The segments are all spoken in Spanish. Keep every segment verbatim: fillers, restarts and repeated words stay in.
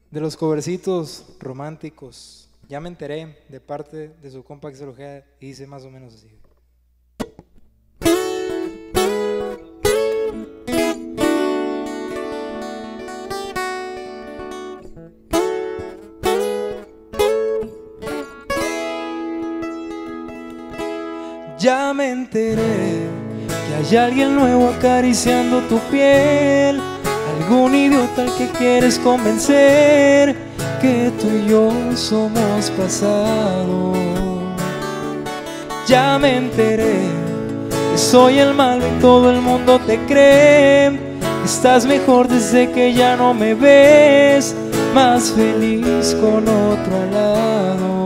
De los covercitos románticos, ya me enteré de parte de su compa Axel Ojeda y dice más o menos así. Ya me enteré que hay alguien nuevo acariciando tu piel, algún idiota al que quieres convencer que tú y yo somos pasado. Ya me enteré que soy el malo y todo el mundo te cree. Estás mejor desde que ya no me ves, más feliz con otro al lado.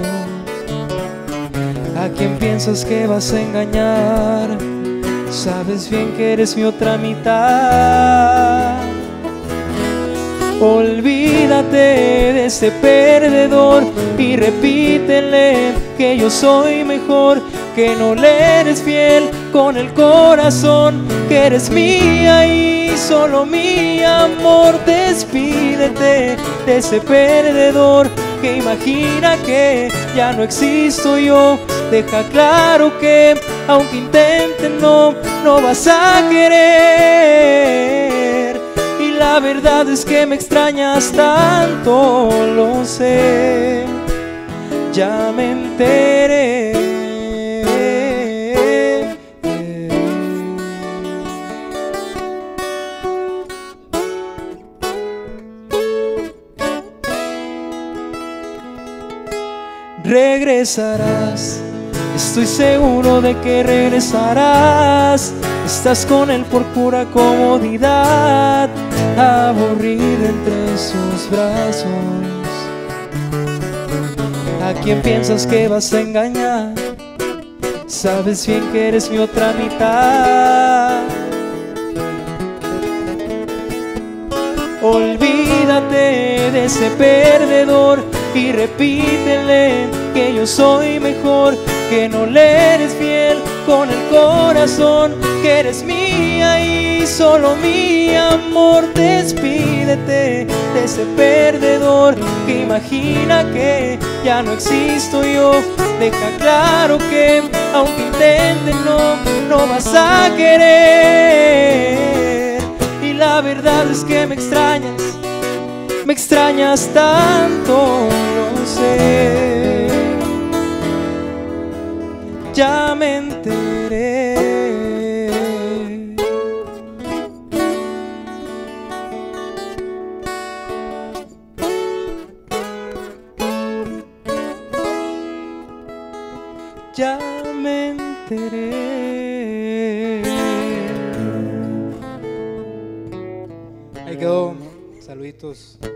¿A quién piensas que vas a engañar? Sabes bien que eres mi otra mitad. Olvídate de ese perdedor y repítele que yo soy mejor, que no le eres fiel con el corazón, que eres mía y solo mi amor. Despídete de ese perdedor que imagina que ya no existo yo. Deja claro que aunque intenten no, no vas a querer. Y la verdad es que me extrañas tanto, lo sé, ya me enteré. Regresarás, estoy seguro de que regresarás. Estás con él por pura comodidad, aburrida entre sus brazos. ¿A quién piensas que vas a engañar? Sabes bien que eres mi otra mitad. Olvídate de ese perdedor y repítele que yo soy mejor, que no le eres fiel con el corazón, que eres mía y solo mi amor. Despídete de ese perdedor que imagina que ya no existo yo. Deja claro que aunque intenten no, no vas a querer. Y la verdad es que me extrañas, me extrañas tanto, lo sé, ya me enteré. Ya me enteré. Ahí quedó. Saluditos.